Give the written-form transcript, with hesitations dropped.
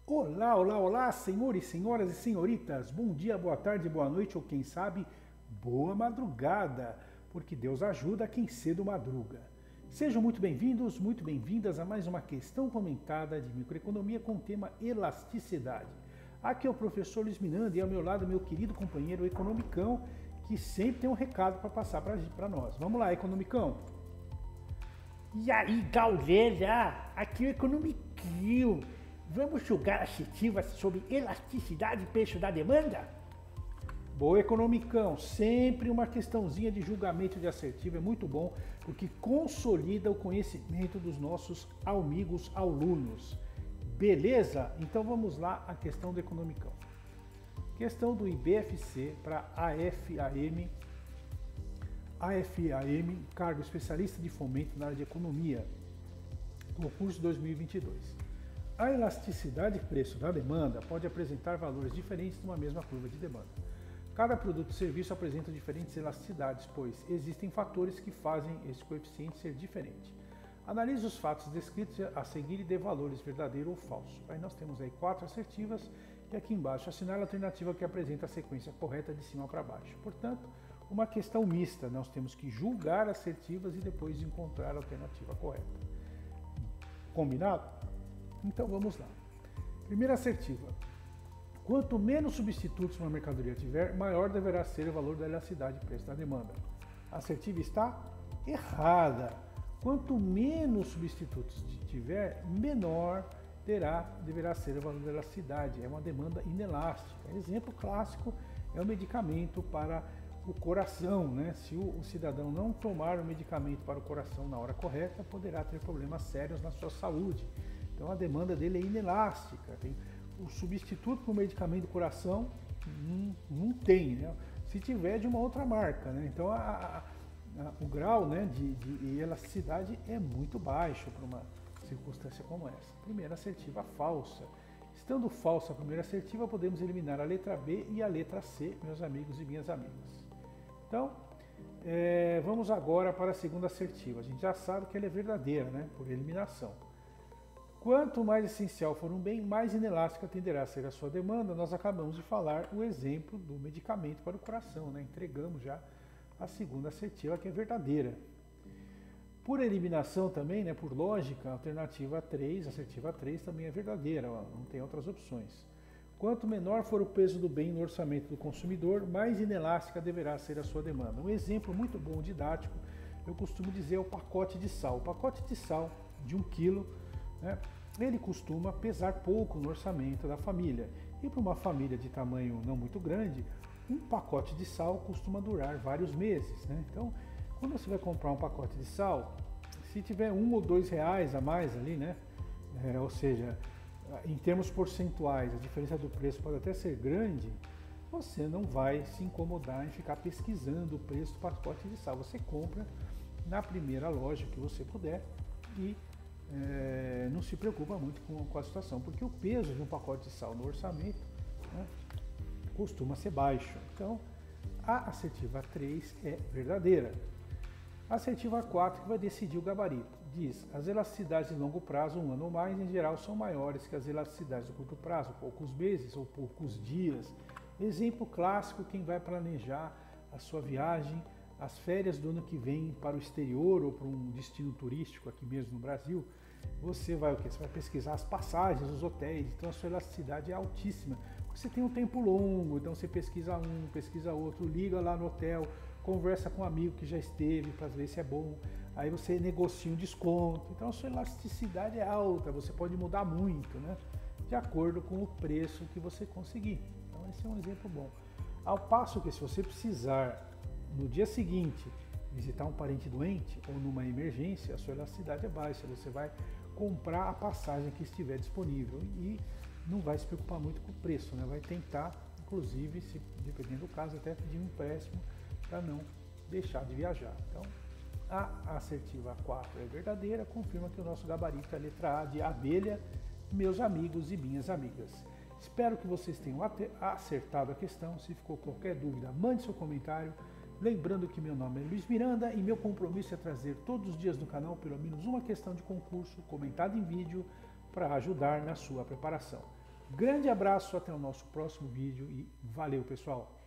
Olá, olá, olá, senhores, senhoras e senhoritas. Bom dia, boa tarde, boa noite ou quem sabe, boa madrugada, porque Deus ajuda quem cedo madruga. Sejam muito bem-vindos, muito bem-vindas a mais uma questão comentada de microeconomia com o tema elasticidade. Aqui é o professor Luiz Miranda e ao meu lado meu querido companheiro o Economicão, que sempre tem um recado para passar para nós. Vamos lá, Economicão. E aí, galera, aqui é o Economiquinho. Vamos jogar assertivas sobre elasticidade e preço da demanda? Boa, Economicão, sempre uma questãozinha de julgamento de assertivo é muito bom, porque consolida o conhecimento dos nossos amigos alunos. Beleza? Então vamos lá a questão do Economicão. Questão do IBFC para AFAM, cargo especialista de fomento na área de economia, concurso 2022. A elasticidade de preço da demanda pode apresentar valores diferentes numa mesma curva de demanda. Cada produto e serviço apresenta diferentes elasticidades, pois existem fatores que fazem esse coeficiente ser diferente. Analise os fatos descritos a seguir e dê valores verdadeiro ou falso. Aí nós temos aí 4 assertivas e aqui embaixo assinale a alternativa que apresenta a sequência correta de cima para baixo. Portanto, uma questão mista, nós temos que julgar assertivas e depois encontrar a alternativa correta. Combinado? Então vamos lá. Primeira assertiva. Quanto menos substitutos uma mercadoria tiver, maior deverá ser o valor da elasticidade de preço da demanda. A assertiva está errada. Quanto menos substitutos tiver, menor deverá ser o valor da elasticidade. É uma demanda inelástica. Exemplo clássico é o medicamento para o coração, né? Se o cidadão não tomar o medicamento para o coração na hora correta, poderá ter problemas sérios na sua saúde. Então a demanda dele é inelástica. O substituto para o medicamento do coração não tem, né? Se tiver de uma outra marca, né? Então o grau, né, de elasticidade é muito baixo para uma circunstância como essa. Primeira assertiva falsa. Estando falsa a primeira assertiva, podemos eliminar a letra B e a letra C, meus amigos e minhas amigas. Então, vamos agora para a segunda assertiva. A gente já sabe que ela é verdadeira, né, por eliminação. Quanto mais essencial for um bem, mais inelástica tenderá a ser a sua demanda. Nós acabamos de falar o exemplo do medicamento para o coração, né? Entregamos já a segunda assertiva, que é verdadeira. Por eliminação também, né, por lógica, a alternativa 3, assertiva 3 também é verdadeira, não tem outras opções. Quanto menor for o peso do bem no orçamento do consumidor, mais inelástica deverá ser a sua demanda. Um exemplo muito bom, didático, eu costumo dizer é o pacote de sal. O pacote de sal de 1 quilo, né, ele costuma pesar pouco no orçamento da família. E para uma família de tamanho não muito grande, um pacote de sal costuma durar vários meses, né? Então, quando você vai comprar um pacote de sal, se tiver R$1 ou R$2 a mais ali, né? Ou seja, em termos percentuais, a diferença do preço pode até ser grande, você não vai se incomodar em ficar pesquisando o preço do pacote de sal. Você compra na primeira loja que você puder e não se preocupa muito com a situação, porque o peso de um pacote de sal no orçamento, né, costuma ser baixo. Então, a assertiva 3 é verdadeira. A assertiva 4 que vai decidir o gabarito. Diz, as elasticidades de longo prazo, 1 ano ou mais, em geral são maiores que as elasticidades de curto prazo, poucos meses ou poucos dias. Exemplo clássico, quem vai planejar a sua viagem, as férias do ano que vem para o exterior ou para um destino turístico aqui mesmo no Brasil, você vai o quê? Você vai pesquisar as passagens, os hotéis, então a sua elasticidade é altíssima. Você tem um tempo longo, então você pesquisa um, pesquisa outro, liga lá no hotel, conversa com um amigo que já esteve para ver se é bom, aí você negocia um desconto, então a sua elasticidade é alta, você pode mudar muito, né? De acordo com o preço que você conseguir. Então esse é um exemplo bom. Ao passo que se você precisar no dia seguinte visitar um parente doente ou numa emergência, a sua elasticidade é baixa, você vai comprar a passagem que estiver disponível e não vai se preocupar muito com o preço, né? Vai tentar, inclusive, se dependendo do caso, até pedir um empréstimo para não deixar de viajar. Então, a assertiva 4 é verdadeira, confirma que o nosso gabarito é a letra A de abelha, meus amigos e minhas amigas. Espero que vocês tenham acertado a questão. Se ficou qualquer dúvida, mande seu comentário. Lembrando que meu nome é Luiz Miranda e meu compromisso é trazer todos os dias no canal pelo menos uma questão de concurso comentada em vídeo para ajudar na sua preparação. Grande abraço, até o nosso próximo vídeo e valeu, pessoal!